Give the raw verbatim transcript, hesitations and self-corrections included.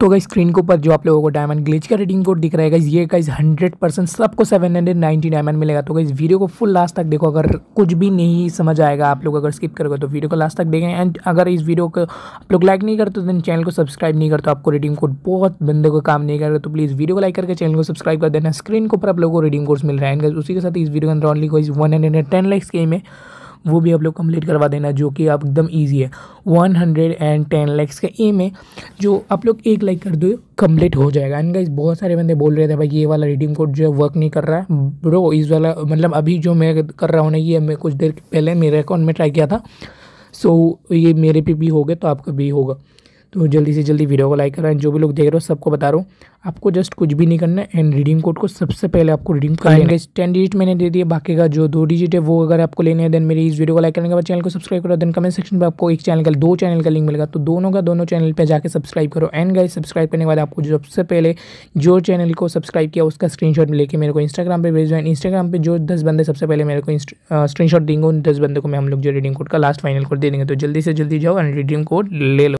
तो guys screen के ऊपर जो आप लोगों को डायमंड ग्लिच का रिडीम कोड दिख रहा है गाइस, ये गाइस हंड्रेड परसेंट सबको सेवन हंड्रेड नाइन्टी डायमंड मिलेगा। तो गाइस वीडियो को फुल लास्ट तक देखो, अगर कुछ भी नहीं समझ आएगा आप लोग अगर स्किप करोगे तो वीडियो को लास्ट तक देखें। एंड अगर इस वीडियो को आप लोग लाइक नहीं करते तो चैनल को सब्सक्राइब नहीं करते, आपको रिडीम कोड बहुत बंदे को काम नहीं करेगा, तो प्लीज़ वीडियो को लाइक करके चैनल को सब्सक्राइब कर देना। स्क्रीन के ऊपर आप लोगों को रिडीम कोड्स मिल रहा है। एंड उसी के साथ इस वीडियो के अंदर only guys one hundred ten likes के में वो भी आप लोग कंप्लीट करवा देना, जो कि आप एकदम इजी है। वन हंड्रेड टेन लाइक्स का एम है, जो आप लोग एक लाइक कर दो कंप्लीट हो जाएगा। एंड गाइस बहुत सारे बंदे बोल रहे थे भाई ये वाला रिडीम कोड जो है वर्क नहीं कर रहा है ब्रो। इस वाला मतलब अभी जो मैं कर रहा हूँ ना, ये मैं कुछ देर पहले मेरे अकाउंट में ट्राई किया था, सो ये मेरे पे भी हो गया तो आपका भी होगा। तो जल्दी से जल्दी वीडियो को लाइक करें। जो भी लोग देख रहे हो सबको बता रहा हूँ, आपको जस्ट कुछ भी नहीं करना है। एंड रिडीम कोड को सबसे पहले आपको रिडीम कर लेना है। टेन डिजिट मैंने दे दिया, बाकी का जो दो डिजिट है वो अगर आपको लेने हैं देन मेरी इस वीडियो को लाइक करने के बाद चैनल को सब्सक्राइब करो। देन कमेंट सेक्शन पर आपको एक चैनल का दो चैनल का लिंक मिलेगा, तो दोनों का दोनों चैनल पर जाकर सब्सक्राइब करो। एंड गाइस सब्सक्राइब करने के बाद आपको जो सबसे पहले जो चैनल को सब्सक्राइब किया उसका स्क्रीनशॉट लेके मेरे को इंस्टाग्राम पे भेज दो। इंस्टाग्राम पे जो दस बंदे सबसे पहले मेरे को स्क्रीनशॉट देंगे उन दस बंदे को मैं हम लोग जो रिडीम कोड का लास्ट फाइनल कोड दे देंगे। तो जल्दी से जल्दी जाओ एंड रिडीम कोड ले लो।